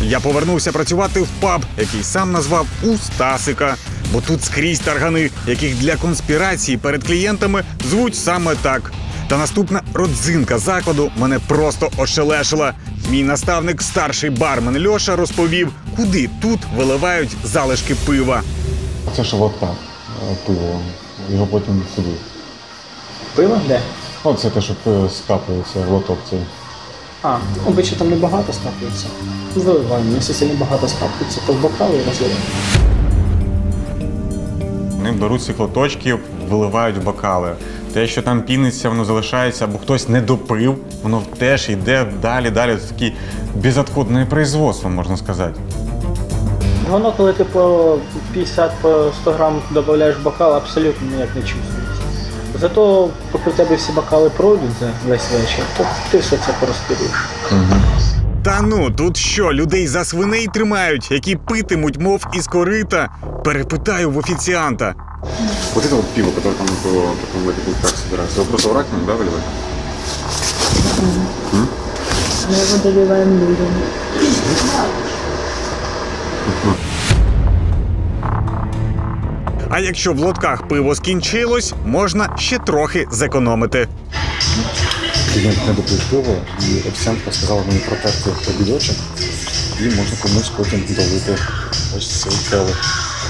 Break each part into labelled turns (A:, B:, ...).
A: я повернувся працювати в паб, який сам назвав «У Стасика». Бо тут скрізь таргани, яких для конспірації перед клієнтами звуть саме так. Та наступна родзинка закладу мене просто ошелешила. Мій наставник, старший бармен Льоша, розповів, куди тут виливають залишки пива.
B: Це ж лотка пиво, його потім сюди.
C: Пиво? Де?
B: Оце те, що скапується в лоток цей.
C: Обично там небагато скапується. Виливаємо, якщо сильно багато скапується, то в бокали і розливаємо.
B: Вони беруть цих лоточків, виливають в бокали. Те, що там піниться, воно залишається, або хтось не допив, воно теж йде далі. Це таке безвідходне производство, можна сказати.
C: Воно, коли ти по 50-100 грам додаєш в бокал, абсолютно ніяк не чувствується. Зато, поки в тебе всі бокали пройдуть за весь вечір, то ти все це порозпилюєш.
A: Та ну, тут що, людей за свиней тримають, які питимуть, мов із корита? Перепитаю в офіціанта.
B: Вот это вот пиво, которое там по такому как собирается, его просто в раковину, да, выливать?
D: Мы его доливаем людям.
A: А якщо в лотках пиво скінчилось, можна ще трохи зекономити.
B: Клієнт не допив пиво, і офіціантка сказала мені протерти обідочок, і можна комусь потім долити ось цей келих.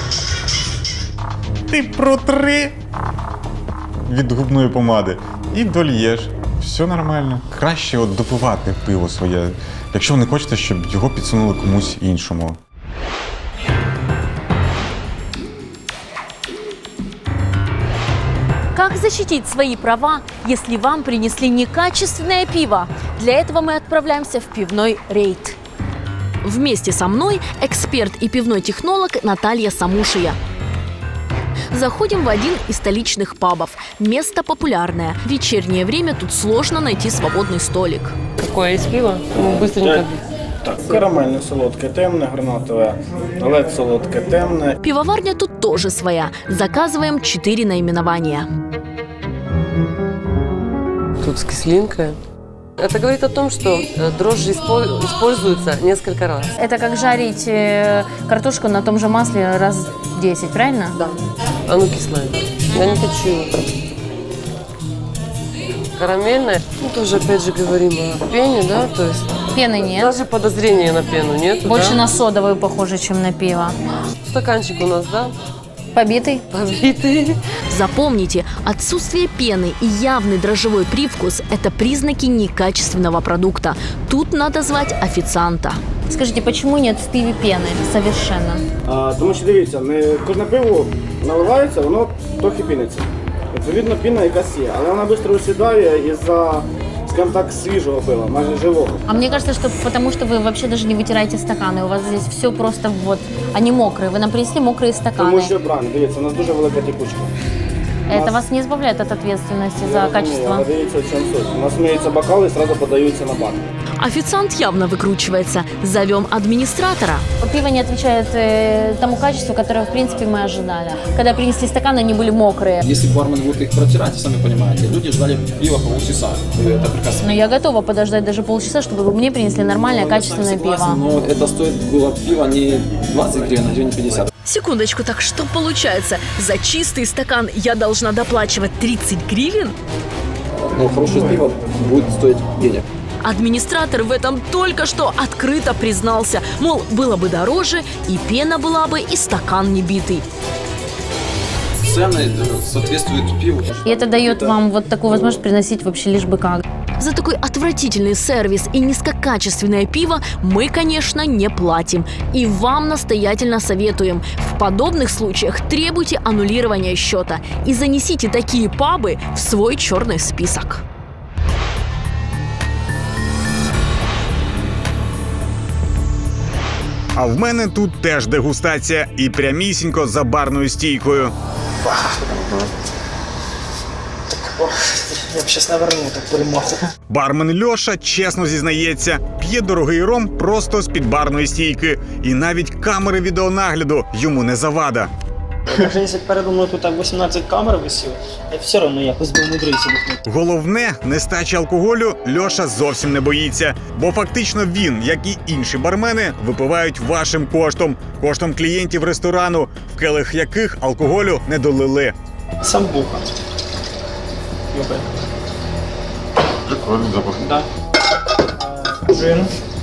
B: Ти протри від губної помади і дольєш. Все нормально. Краще от допивати пиво своє, якщо ви не хочете, щоб його підсунули комусь іншому.
E: Как защитить свои права, если вам принесли некачественное пиво? Для этого мы отправляемся в пивной рейд. Вместе со мной эксперт и пивной технолог Наталья Самушия. Заходим в один из столичных пабов. Место популярное. В вечернее время тут сложно найти свободный столик.
F: Какое есть пиво? Мы быстренько...
C: Так, карамельне солодке, темне, гранатове, лед солодке, темне.
E: Пивоварня тут тоже своя. Заказываем 4 наименования.
F: Тут с кислинкой. Это говорит о том, что дрожжи используются несколько раз.
D: Это как жарить картошку на том же масле раз 10, правильно?
F: Да. Оно кислое. Я не хочу. Карамельное. Ну, тоже опять же говорим о пене, да, то есть...
D: Пены нет.
F: Даже подозрения на пену нет.
D: Больше
F: да?
D: на содовую похоже, чем на пиво.
F: Стаканчик у нас, да?
D: Побитый?
F: Побитый.
E: Запомните, отсутствие пены и явный дрожжевой привкус – это признаки некачественного продукта. Тут надо звать официанта.
D: Скажите, почему нет в пиве пены совершенно?
C: Тому що, дивіться, не кожне пиво наливається, воно трохи піниться. Відповідно, піна якась є, але вона швидко осідає із-за, скажімо так, свіжого пива, майже живого.
D: А мне кажется, что потому что вы вообще даже не вытираете стаканы. У вас здесь все просто вот, они мокрые. Вы нам принесли мокрые стаканы.
C: Тому що, правильно, дивіться, у нас дуже велика текучка.
D: Это вас не избавляет от ответственности за качество?
C: Але дивіться, в чому суть. У нас миються бокали і одразу подаються на банки.
E: Официант явно выкручивается. Зовем администратора.
D: Пиво не отвечает тому качеству, которое, в принципе, мы ожидали. Когда принесли стаканы, они были мокрые.
G: Если бармен будет их протирать, сами понимаете, люди ждали пива полчаса. Это прекрасно.
D: Но я готова подождать даже полчаса, чтобы мне принесли нормальное, качественное пиво.
G: Но это стоит было пиво не 20 гривен, а гривен 50.
E: Секундочку, так что получается? За чистый стакан я должна доплачивать 30 гривен?
G: Но хорошее пиво будет стоить денег.
E: Администратор в этом только что открыто признался. Мол, было бы дороже, и пена была бы, и стакан не битый.
G: Цены соответствуют пиву.
D: И это дает вам вот такую возможность приносить вообще лишь бы как.
E: За такой отвратительный сервис и низкокачественное пиво мы, конечно, не платим. И вам настоятельно советуем. В подобных случаях требуйте аннулирования счета и занесите такие пабы в свой черный список.
A: А в мене тут теж дегустація і прямісінько за барною стійкою.
C: Я б зараз навернув так перемогу.
A: Бармен Льоша чесно зізнається, п'є дорогий ром просто з-під барної стійки. І навіть камери відеонагляду йому не завада.
C: Даже если передо мною тут так 18 камер висів, я все одно якось би умудрився дихнути.
A: Головне, нестачі алкоголю Льоша зовсім не боїться, бо фактично він, як і інші бармени, випивають вашим коштом, коштом клієнтів ресторану, в келих яких алкоголю не долили.
C: Самбуха. Йобе.
B: Прикольний запах.
C: Да. Джин.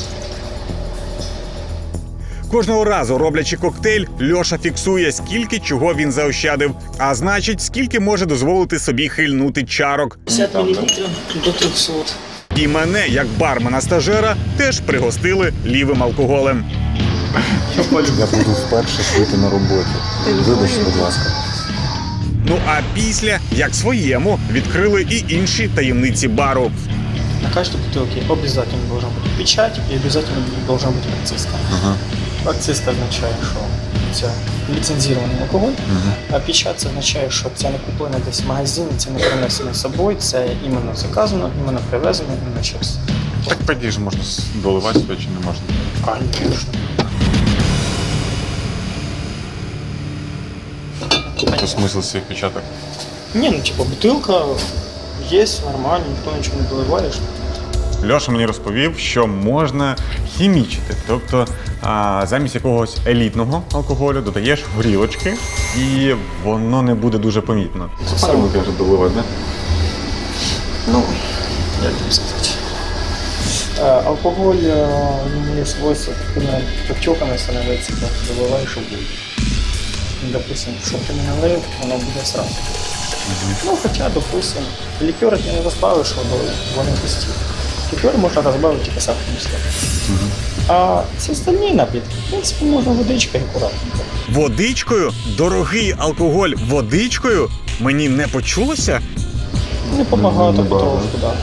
A: Кожного разу, роблячи коктейль, Льоша фіксує, скільки чого він заощадив, а значить, скільки може дозволити собі хильнути чарок.
C: 50 мл до 300.
A: І мене, як бармена-стажера, теж пригостили лівим алкоголем.
B: Я буду вперше пити на роботі. Вибачте, будь ласка.
A: Ну а після, як своєму, відкрили і інші таємниці бару.
C: На каждой бутылке обязательно должна быть печать и обязательно должна быть акциста. Акцист означає, що це ліцензований алкоголь, а печать це означає, що це не куплено десь в магазині, це не принесено з собою, це іменно заказано, іменно привезено, іменно час.
B: Так тоді ж можна доливати сюди чи не можна?
C: Конечно.
B: Це смисл цих печаток?
C: Не, ну типа бутылка есть, нормально, ніхто нічого не доливає.
B: Льоша мені розповів, що можна хімічити. Тобто замість якогось елітного алкоголю додаєш горілочки і воно не буде дуже помітно. Це все ви кажете доливати, не?
C: Ну, як тобі сказати. Алкоголь имеет свойство подтеками становится, когда ты доливаешь уголь. Допустим, что ты не налил, оно будет сразу. Ну, хотя, допустим, ликер ты не разбавишь водой, его не пустит. Ликер можно разбавить только сахарным слоем. А все остальные напитки, в принципе, можно водичкой аккуратненько.
A: Водичкою? Дорогий алкоголь водичкою? Мені не почулося?
C: Не помогает потрошку, да.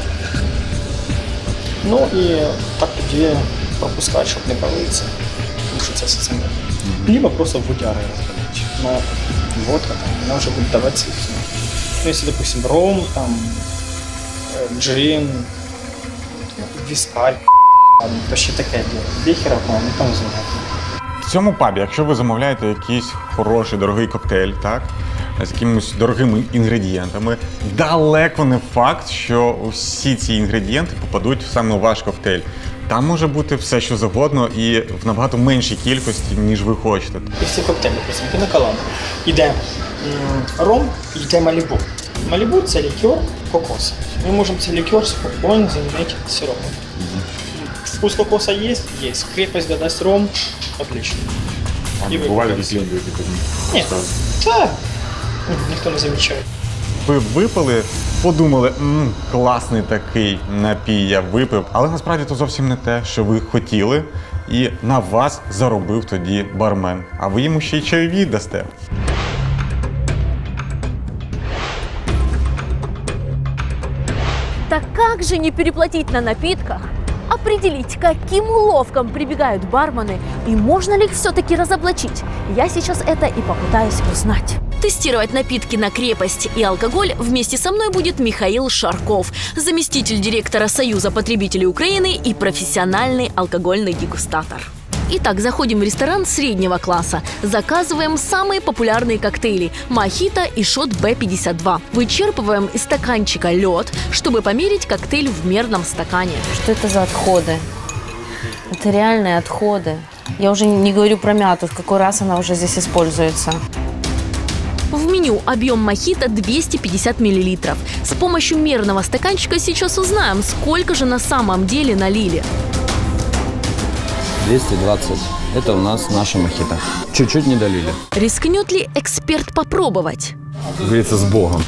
C: Ну и так тоді пропускать, чтобы не палиться, потому что это совсем не. Либо просто в водяры разбавить. Но водка там, она уже будет давать свет. Ну, если, допустим, ром, там, джин, вискарь, то ще таке діло. Бехера, по-моєму, там занятно.
B: В цьому пабі, якщо ви замовляєте якийсь хороший, дорогий коктейль, так, з якимись дорогими інгредієнтами, далеко не факт, що всі ці інгредієнти попадуть саме у ваш коктейль. Там може бути все, що завгодно і в набагато меншій кількості, ніж ви хочете.
C: Якщо коктейль, допустим, пінаколада, іде ром, йде малібу. Малібу – це лікер кокоса. Ми можемо цей лікер спокійно замінити сиропом. Вкус кокоса есть? Есть. Крепость додаст ром? Отлично.
B: А бували весілля, які тоді?
C: Ні, так. Ніхто не замічає.
B: Ви випили, подумали, класний такий напій я випив, але насправді то зовсім не те, що ви хотіли, і на вас заробив тоді бармен. А ви йому ще й чайові дасте.
E: Так как же не переплатить на напитках? Определить, каким уловкам прибегают бармены и можно ли их все-таки разоблачить? Я сейчас это и попытаюсь узнать. Тестировать напитки на крепость и алкоголь вместе со мной будет Михаил Шарков, заместитель директора Союза потребителей Украины и профессиональный алкогольный дегустатор. Итак, заходим в ресторан среднего класса. Заказываем самые популярные коктейли – мохито и шот Б-52. Вычерпываем из стаканчика лед, чтобы померить коктейль в мерном стакане.
D: Что это за отходы? Это реальные отходы. Я уже не говорю про мяту, в какой раз она уже здесь используется.
E: В меню объем мохито 250 мл. С помощью мерного стаканчика сейчас узнаем, сколько же на самом деле налили.
G: 220. Это у нас наша мохито. Чуть-чуть не долили.
E: Рискнет ли эксперт попробовать?
G: Как говорится, с Богом.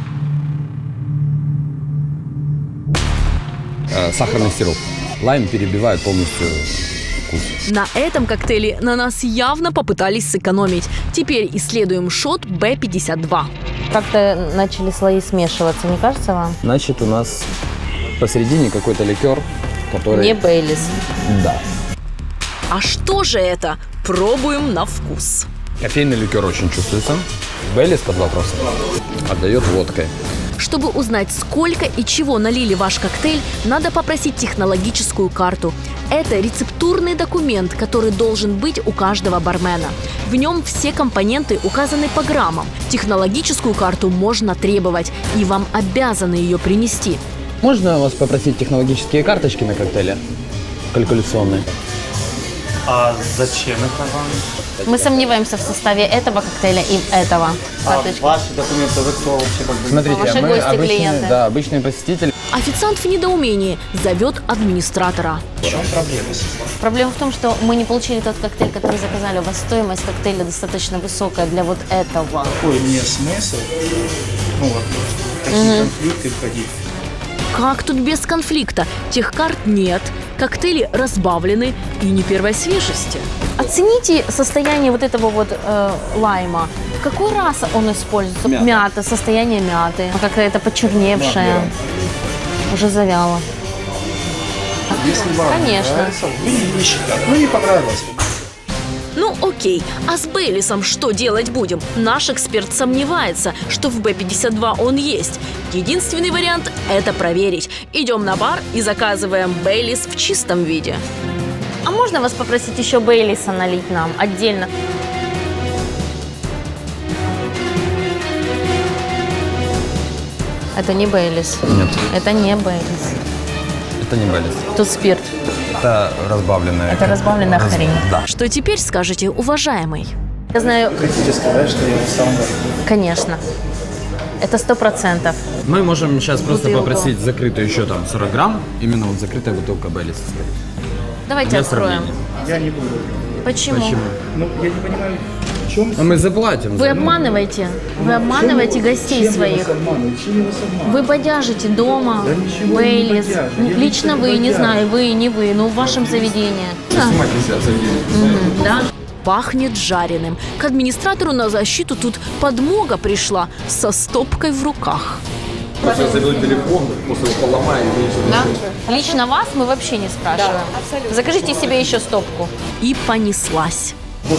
G: Сахарный сироп. Лайм перебивает полностью вкус.
E: На этом коктейле на нас явно попытались сэкономить. Теперь исследуем шот Б-52.
D: Как-то начали слои смешиваться, не кажется вам?
G: Значит, у нас посередине какой-то ликер, который...
D: Не Бейлис.
G: Да.
E: А что же это? Пробуем на вкус.
G: Кофейный ликер очень чувствуется. Бейлис под вопросом. Отдает водкой.
E: Чтобы узнать, сколько и чего налили ваш коктейль, надо попросить технологическую карту. Это рецептурный документ, который должен быть у каждого бармена. В нем все компоненты указаны по граммам. Технологическую карту можно требовать, и вам обязаны ее принести.
H: Можно вас попросить технологические карточки на коктейле? Калькуляционные.
I: А зачем это вам?
D: Мы сомневаемся в составе этого коктейля и этого. Карточки.
I: Ваши документы, вы кто вообще? Как бы...
H: Смотрите,
D: Ваши
H: мы
D: гости,
H: обычные,
D: клиенты.
H: да, обычные посетители.
E: Официант в недоумении зовет администратора.
I: В чем проблема?
D: Проблема в том, что мы не получили тот коктейль, который заказали. У вас стоимость коктейля достаточно высокая для вот этого.
G: Какой мне смысл, ну вот, такие конфликты входить?
E: Как тут без конфликта? Тех карт нет, коктейли разбавлены и не первой свежести.
D: Оцените состояние вот этого вот лайма. Какой раз он используется? Мята, состояние мяты. Какая-то почерневшая. Уже завяла.
G: Если вам
D: Конечно.
G: нравится, вы не ищете. Ну, не понравилось.
E: Ну окей, а с Бейлисом что делать будем? Наш эксперт сомневается, что в Б-52 он есть. Единственный вариант – это проверить. Идем на бар и заказываем Бейлис в чистом виде.
D: А можно вас попросить еще Бейлиса налить нам отдельно? Это не Бейлис.
H: Нет,
D: Это не Бейлис.
H: это не Бейлис.
D: Тут спирт.
H: Это разбавленная.
D: Это разбавленная хрень.
H: Да.
E: Что теперь скажете, уважаемый?
D: Я знаю,
G: Хотите сказать, что я сам говорю?
D: конечно. Это 100%.
H: Мы можем сейчас просто
D: Бутылку.
H: попросить закрытую еще там 40 грамм. Именно вот закрытая бутылка Бейлиса.
D: Давайте
H: Для
D: откроем.
H: сравнения.
G: Я не буду.
D: Почему?
H: Почему?
G: Ну, я не понимаю, в чем...
H: А мы заплатим.
D: Вы обманываете. Вы обманываете гостей своих.
G: Чем я вас обманываю?
D: Вы бодяжите дома
G: Да ничего не
D: Бейлис.
G: бодяжу.
D: Ну,
G: Я
D: лично
G: ничего
D: вы,
G: не
D: не
G: бодяжу.
D: знаю, вы, не вы, но в вашем заведении. Да?
E: Пахнет жареным. К администратору на защиту тут подмога пришла со стопкой в руках.
D: Да? Лично вас мы вообще не спрашиваем. Закажите себе еще стопку.
E: И понеслась.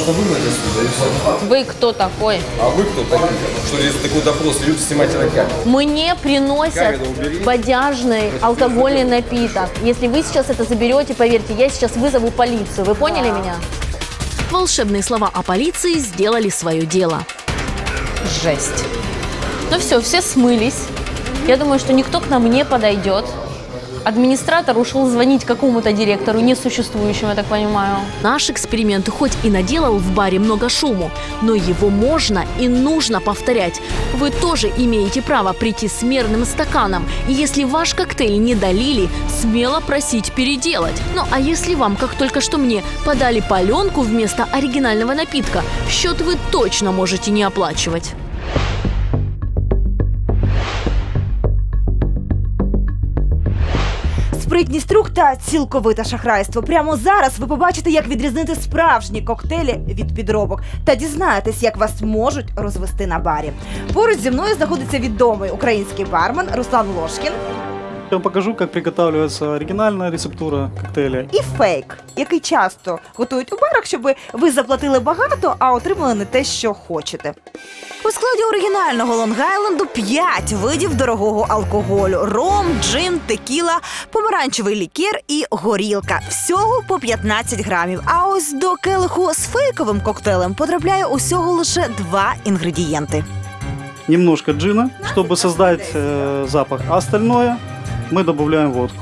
D: Вы кто такой?
J: А вы кто такие? Что здесь такой допрос, люди снимайте на камеру.
D: Мне приносят бодяжный алкогольный напиток. Если вы сейчас это заберете, поверьте, я сейчас вызову полицию. Вы поняли меня?
E: Волшебные слова о полиции сделали свое дело.
D: Жесть. Ну все смылись. Я думаю, что никто к нам не подойдет. Администратор ушел звонить какому-то директору, несуществующему, я так понимаю.
E: Наш эксперимент хоть и наделал в баре много шуму, но его можно и нужно повторять. Вы тоже имеете право прийти с мерным стаканом. И если ваш коктейль не долили, смело просить переделать. Ну а если вам, как только что мне, подали паленку вместо оригинального напитка, счет вы точно можете не оплачивать.
K: Спритність рук та цілковите шахрайство. Прямо зараз ви побачите, як відрізнити справжні коктейлі від підробок та дізнаєтесь, як вас можуть розвести на барі. Поруч зі мною знаходиться відомий український бармен Руслан Лошкін.
L: Я вам покажу, как приготавливается оригинальная рецептура коктейля.
K: І фейк, який часто готують у барах, щоб ви заплатили багато, а отримали не те, що хочете. У складі оригінального Лонг-Айленду 5 видів дорогого алкоголю: ром, джин, текіла, помаранчевий лікер і горілка. Всього по 15 грамів. А ось до келиху з фейковим коктейлем потрапляє усього лише 2 інгредієнти.
L: Немножко джина, чтобы создать запах, а остальное мы добавляем водку.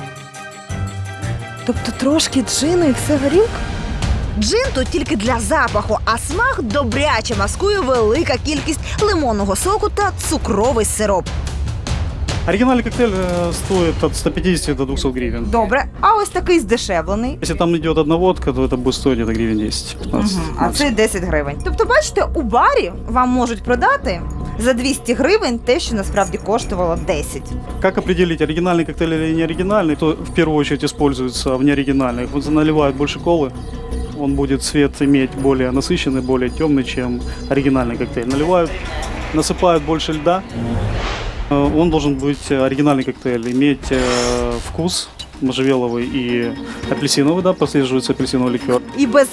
K: Тобто трошки джину і все горілка? Джин тут тільки для запаху, а смак добряче маскує велика кількість лимонного соку та цукровий сироп.
L: Оригинальный коктейль стоит от 150 до 200 гривен.
K: Добре, а ось такий здешевлений.
L: Если там идет одна водка, то это будет стоить где-то гривен 10. 15,
K: А це 10 гривень. Тобто, бачите, у барі вам можуть продати за 200 гривень те, що насправді коштувало 10.
L: Как определить, оригинальный коктейль или не оригинальный? То в первую очередь используется в неоригинальных. Вот наливают больше колы, он будет цвет иметь более насыщенный, более темный, чем оригинальный коктейль. Наливают, насыпают больше льда, он должен быть оригинальный коктейль, иметь вкус можжевеловый и апельсиновый, да, прослеживается апельсиновый ликер.
K: І без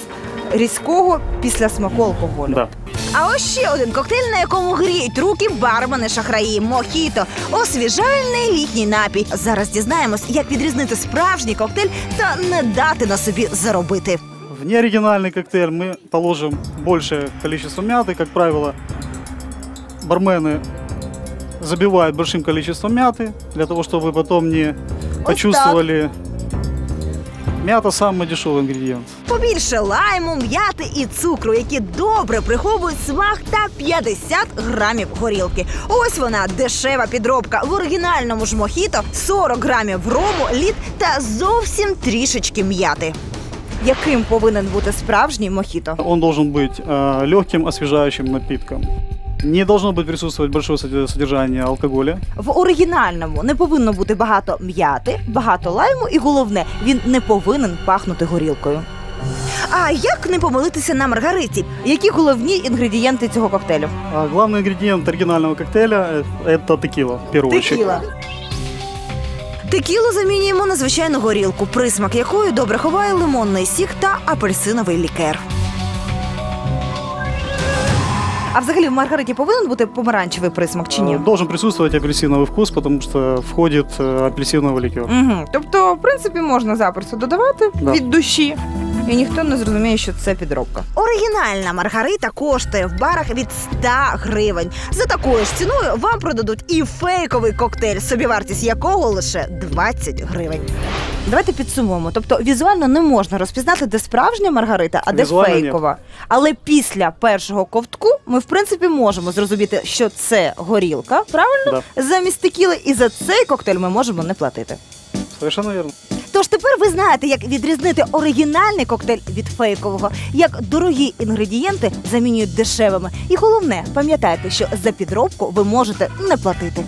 K: різкого післясмаку алкоголю.
L: Да.
K: А ось ще один коктейль, на якому гріють руки бармени-шахраї – мохіто. Освіжальний літній напій. Зараз дізнаємось, як відрізнити справжній коктейль та не дати на собі заробити.
L: В неоригинальный коктейль мы положим большее количество мяты. Как правило, бармены забивают большим количеством мяты, для того, чтобы вы потом не почувствовали. Мята – самый дешевый ингредиент.
K: Побільше лайму, м'яти і цукру, які добре приховують смак, та 50 грамів горілки. Ось вона, дешева підробка. В оригінальному ж мохіто 40 грамів рому, лід та зовсім трішечки м'яти. Яким повинен бути справжній мохіто?
L: Он должен быть легким освежающим напитком. Не должно присутствовать большое содержание алкоголя.
K: В оригінальному не повинно бути багато м'яти, багато лайму і, головне, він не повинен пахнути горілкою. А як не помилитися на маргариті? Які головні інгредієнти цього коктейлю?
L: Главный ингредиент оригинального коктейля – это текила, в первую очередь.
K: Текіла. Текілу замінюємо на звичайну горілку, присмак якої добре ховає лимонний сік та апельсиновий лікер. А взагалі в маргариті повинен бути помаранчевий присмак чи ні?
L: Должен присутствовать апельсиновый вкус, потому что входит апельсиновый ликер.
K: Угу. Тобто, в принципі, можна запросто додавати від душі. І ніхто не зрозуміє, що це підробка. Оригінальна маргарита коштує в барах від 100 гривень. За такою ж ціною вам продадуть і фейковий коктейль, собівартість якого лише 20 гривень. Давайте підсумуємо. Тобто візуально не можна розпізнати, де справжня маргарита, а де фейкова. Але після першого ковтку ми, в принципі, можемо зрозуміти, що це горілка, правильно? Да. Замість текіли, і за цей коктейль ми можемо не платити.
L: Совершенно вірно.
K: Тож тепер ви знаєте, як відрізнити оригінальний коктейль від фейкового, як дорогі інгредієнти замінюють дешевими. І головне, пам'ятайте, що за підробку ви можете не платити.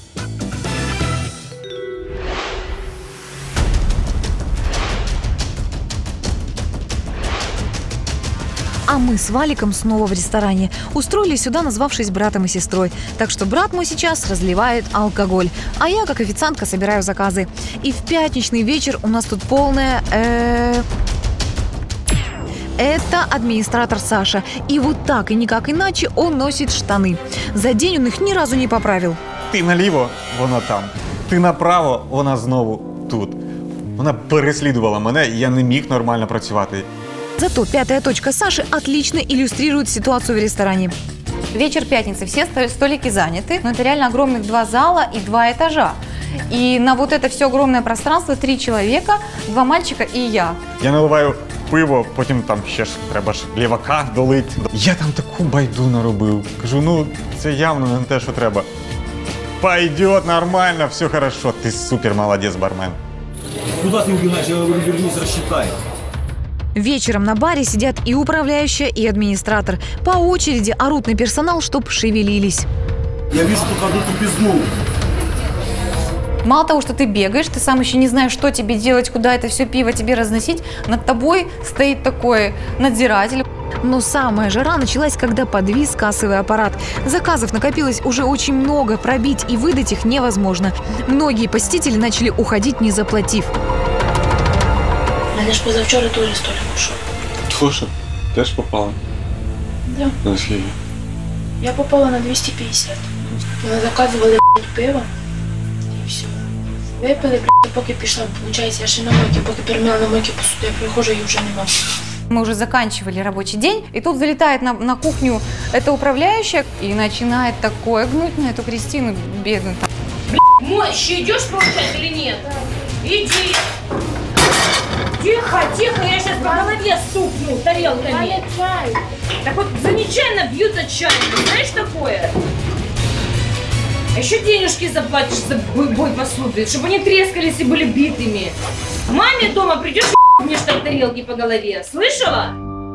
M: А мы с Валиком снова в ресторане. Устроились сюда, назвавшись братом и сестрой. Так что брат мой сейчас разливает алкоголь, а я, как официантка, собираю заказы. И в пятничный вечер у нас тут полная... Это администратор Саша. И вот так и никак иначе он носит штаны. За день он их ни разу не поправил.
B: Ти наліво, вона там. Ти направо, вона знову тут. Вона переслідувала мене, і я не міг нормально працювати.
M: Зато пятая точка Саши отлично иллюстрирует ситуацию в ресторане.
N: Вечер пятницы, все столики заняты, но это реально огромных 2 зала и 2 этажа. И на вот это все огромное пространство 3 человека, 2 мальчика и я.
B: Я наливаю пиво, потім там ще ж треба ж лівака долить. Я там таку байду наробив. Кажу, ну це явно не те, що треба. Пойдет, нормально, все хорошо. Ти супер молодець, бармен.
J: Куда ты убегаешь? Я говорю, вернись, рассчитай.
M: Вечером на баре сидят и управляющая, и администратор. По очереди орут на персонал, чтоб шевелились.
J: Я вижу тут одну тупизну.
N: Мало того, что ты бегаешь, ты сам еще не знаешь, что тебе делать, куда это все пиво тебе разносить. Над тобой стоит такой надзиратель.
M: Но самая жара началась, когда подвис кассовый аппарат. Заказов накопилось уже очень много, пробить и выдать их невозможно. Многие посетители начали уходить, не заплатив.
O: Я ж позавчора теж столик ушел.
B: Тоже? Теж попала?
O: Да.
B: На скільки?
O: Я попала на 250. Ми заказували пиво і все. Випили, поки пішла, виходить, я ще на мойці, поки перемила на мойці посуду, я приходжу, її вже нема.
N: Мы уже заканчивали рабочий день, и тут залетает на кухню эта управляющая и начинает такое гнуть на эту Кристину бедную.
O: Мойщи, идешь получать или нет? Иди! Тихо, тихо, я сейчас по голове стукну тарелками. Так вот, за нечаянно бьют от чайника, знаешь такое? А еще денежки заплатишь за бой посуды, чтобы они трескались и были битыми. Маме дома придешь, мне что тарелки по голове, слышала?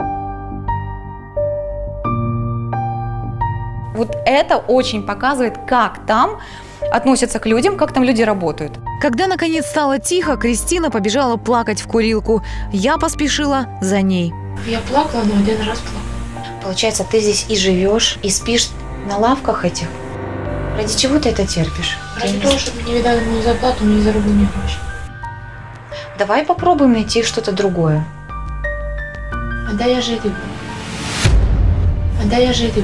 N: Вот это очень показывает, как там относятся к людям, как там люди работают.
M: Когда наконец стало тихо, Кристина побежала плакать в курилку. Я поспешила за ней.
O: Я плакала, но один раз плакала.
P: Получается, ты здесь и живешь, и спишь на лавках этих? Ради чего ты это терпишь?
O: Ради того, чтобы мне видали мою зарплату, мне заработали гроши.
P: Давай попробуем найти что-то другое.
O: А
P: да я же люблю. Да я же люблю.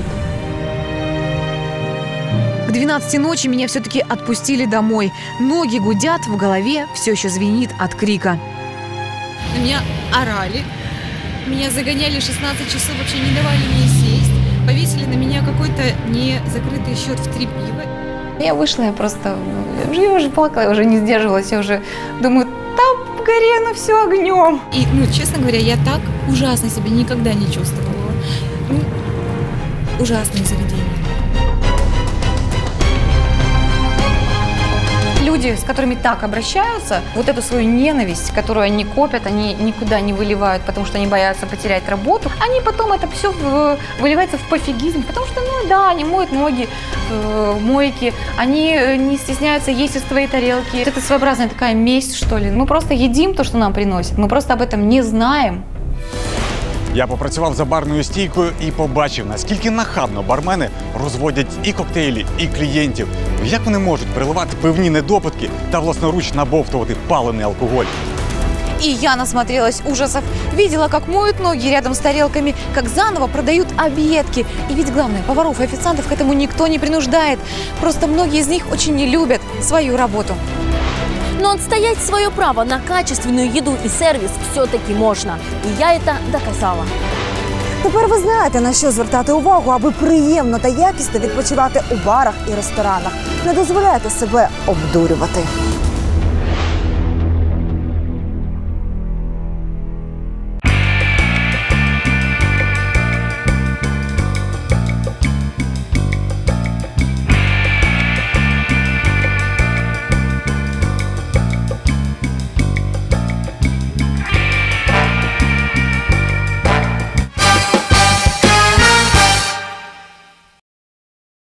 M: К 12 ночи меня все-таки отпустили домой. Ноги гудят, в голове все еще звенит от крика.
Q: На меня орали, меня загоняли 16 часов, вообще не давали мне сесть. Повесили на меня какой-то незакрытый счет в 3 пива.
N: Я вышла, я просто уже плакала, я уже не сдерживалась, я уже думаю, там горено все огнем.
Q: И, честно говоря, я так ужасно себя никогда не чувствовала. Ужасное заведение.
N: Люди, с которыми так обращаются, вот эту свою ненависть, которую они копят, они никуда не выливают, потому что они боятся потерять работу, они потом это все выливается в пофигизм, потому что, они моют ноги в мойке, они не стесняются есть из твоей тарелки. Это своеобразная такая месть, что ли. Мы просто едим то, что нам приносят, мы просто об этом не знаем.
B: Я попрацював за барною стійкою і побачив, наскільки нахабно бармени розводять і коктейлі, і клієнтів. Як вони можуть переливати пивні недопитки та власноруч набовтувати палений алкоголь?
K: И я насмотрелась ужасов. Видела, как моют ноги рядом с тарелками, как заново продают объедки. И ведь главное, поваров и официантов к этому никто не принуждает. Просто многие из них очень не любят свою работу.
E: Но отстоять свое право на качественную еду и сервис все-таки можно. И я это доказала.
K: Тепер ви знаєте, на що звертати увагу, аби приємно та якісно відпочивати у барах і ресторанах. Не дозволяйте себе обдурювати.